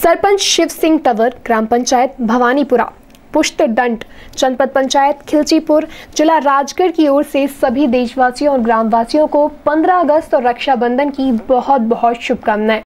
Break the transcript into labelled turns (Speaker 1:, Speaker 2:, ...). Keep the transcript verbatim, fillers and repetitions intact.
Speaker 1: सरपंच शिव सिंह तंवर, ग्राम पंचायत भवानीपुरा, पुष्ट दंड, जनपद पंचायत खिलचीपुर, जिला राजगढ़ की ओर से सभी देशवासियों और ग्रामवासियों को पंद्रह अगस्त और रक्षाबंधन की बहुत बहुत शुभकामनाएं।